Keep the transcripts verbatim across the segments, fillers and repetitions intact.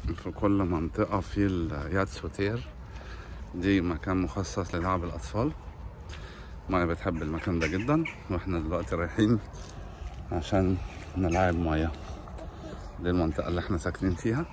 في كل منطقة في اليات سوتير، دي مكان مخصص للعب الأطفال. مايا بتحب المكان ده جدا، واحنا دلوقتي رايحين عشان نلعب مايا. دي المنطقة اللي احنا ساكنين فيها.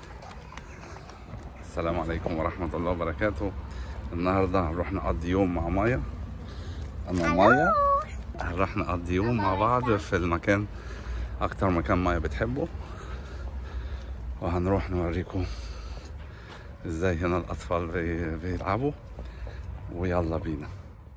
السلام عليكم ورحمة الله وبركاته. النهاردة هنروح نقضي يوم مع مايا، أنا ومايا هنروح نقضي يوم مع بعض في المكان، أكتر مكان مايا بتحبه، وهنروح نوريكم ازاي هنا الأطفال بي... بيلعبوا. ويلا بينا.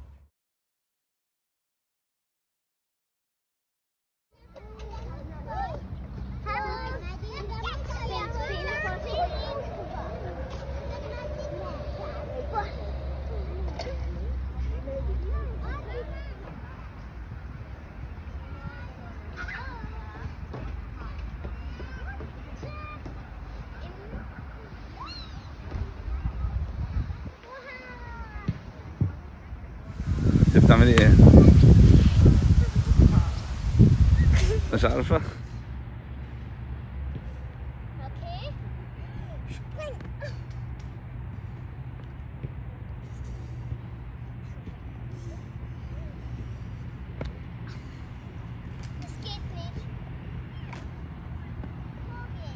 انت بتعملي ايه؟ مش عارفة؟ Okay. Spring. Das geht nicht. Okay.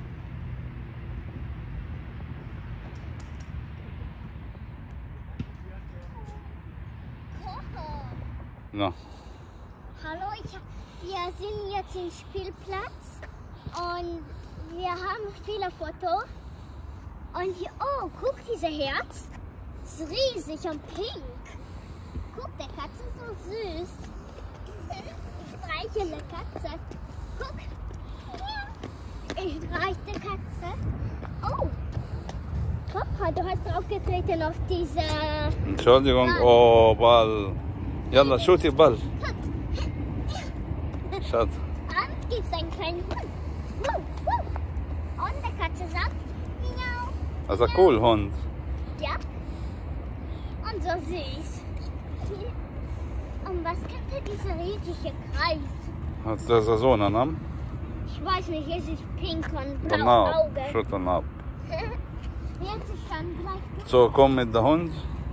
No. Hallo, ich, wir sind jetzt im Spielplatz und wir haben viele Fotos. Und hier, oh, guck, dieser Herz ist riesig und pink. Guck, der Katze ist so süß. Ich streiche eine Katze. Guck. Ich streiche die Katze. Oh. Papa, du hast draufgetreten auf diese... Entschuldigung, oh, Ball. Yalla, شوتي بال. شاط. Und gibt es einen kleinen Hund. Wuh, wuh. Und der Katze sagt, miau. Das ist ein cool Hund. Ja. Und so süß. Und was könnte dieser riesige Kreis? Hat das so einen Namen? Ich weiß nicht, es ist pink und blaue Tanab. Augen. شو Tanab. Jetzt ist dann gleich... So, komm mit dem Hund.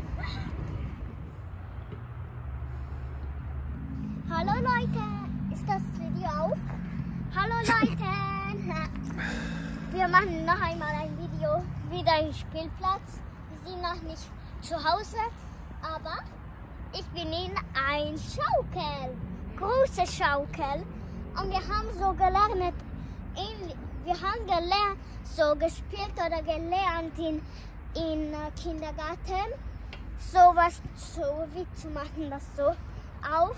Hallo Leute, ist das Video auf? Hallo Leute! Wir machen noch einmal ein Video, wieder im Spielplatz. Wir sind noch nicht zu Hause, aber ich bin in ein Schaukel, große Schaukel. Und wir haben so gelernt, in, wir haben gelernt, so gespielt oder gelernt in, in Kindergarten, sowas so wie zu machen, das so auf.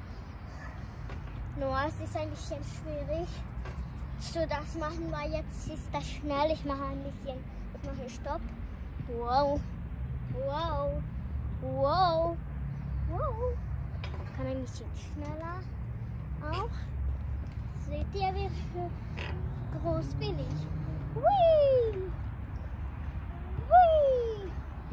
Nur es ist ein bisschen schwierig zu das machen, weil jetzt ist das schnell. Ich mache ein bisschen, ich mache Stopp. Wow, wow, wow, wow. Kann ein bisschen schneller auch. Seht ihr, wie groß bin ich? Hui, hui.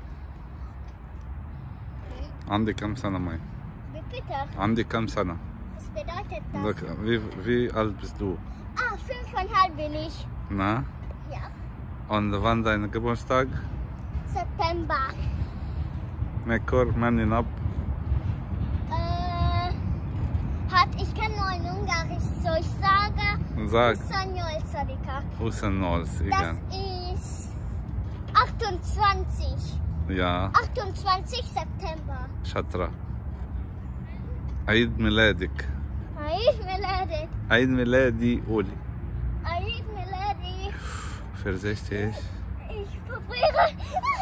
عندي كم سنة ماي؟ Wie bitte? عندي كم سنة؟ Was bedeutet das? Wie, wie alt bist du? Ah, fünfeinhalb bin ich. Na? Ja. Und wann dein Geburtstag? September. Mekor, Meninab. Äh, hat, ich kann nur in Ungarisch, so ich sage, Sag. Sanyol Sadika. Usennols, Das igen. ist achtundzwanzig. Ja, achtundzwanzig September. شاطرة. عيد ميلادك. Aid Melody. عيد ميلادي قولي. Aid Melody. فرزشت ايش؟ Ich probiere.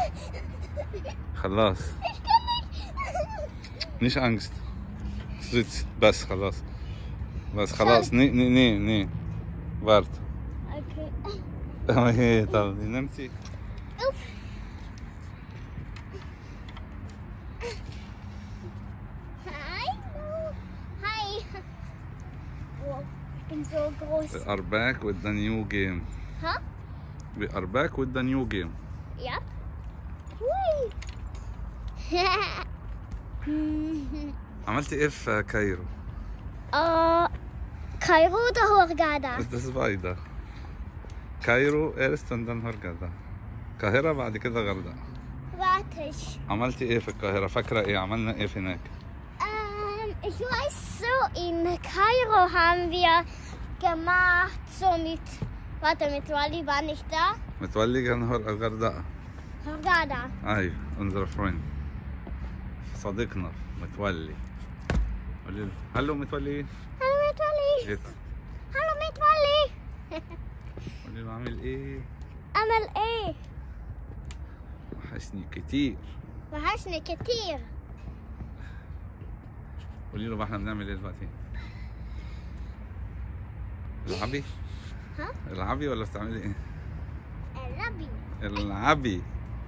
خلاص. Ich kann nicht. مش Angst. Sitz, بس خلاص. بس خلاص ني ني ني ني. وارد. Okay. ايه طب نمتي؟ Uff. Hallo. Hi. Wow, ich bin so groß. We are back with the new game. Huh? We are back with the new game. Yep. Hui. عملتي ايه في كايرو؟ آه كايرو ده هورغادا. ده سبايدر. كايرو erst und dann Hurghada. القاهرة بعد كده غردقة. Warte ich. عملتي ايه في القاهرة؟ فاكرة ايه؟ عملنا ايه في هناك؟ Ähm, ich weiß so, in Kairo haben wir gemacht, so mit, warte, mit Wally war nicht da. متولي كان هو الغردقة. Hurghada. ايوه unser Freund. صديقنا متولي. قولي له هلو متولي. Hallo mit Wally. ايه؟ Hallo mit Wally. قولي له عامل ايه؟ عمل ايه؟ وحشني كتير. وحشني كتير. قولي له بقى احنا بنعمل ايه دلوقتي؟ العبي؟ ها؟ العبي ولا بتعملي ايه؟ العبي. العبي.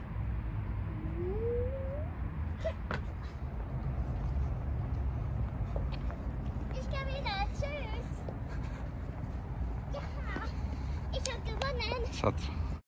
Ich kann wieder. Tschüss. Ja, ich hab gewonnen. شاطرة.